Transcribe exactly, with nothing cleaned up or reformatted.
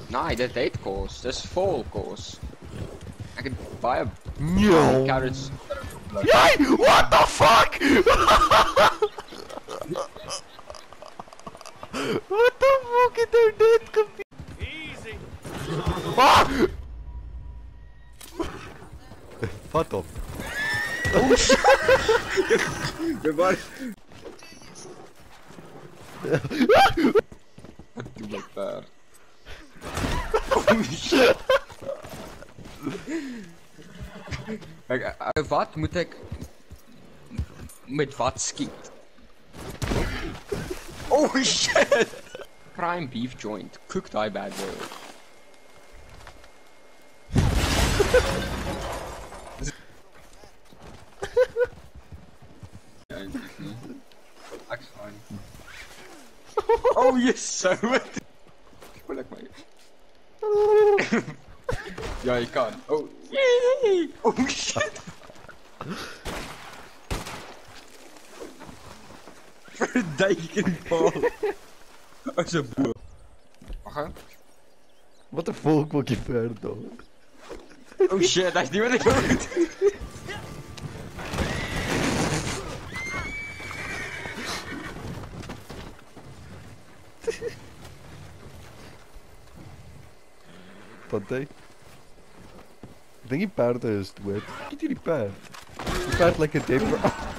Nee, dit het kos. Dis vol kos. Ek het baie No. carrots. Yay! What the fuck? What the fuck is there dead computer? Easy. Ah! Vat op. Oh shit! Dit was. Wat doe ek daar? Oh shit! Ek, uh, wat moet ek met wat skiet? Oh shit! Prime beef joint, cooked die bad boy. Ek's fine. Oh yes, so wat? Voel ek my. Ja, jy kan. Oh. Yay! Oh shit. Verduiken Paul. As 'n boer. Wag. Wat 'n volk wat jy ver dog. Oh shit, that's nie wat ek wou doen. Wat hy? Ek dink die perde is dood. Kyk hierdie perd. Die perd lyk 'n depper.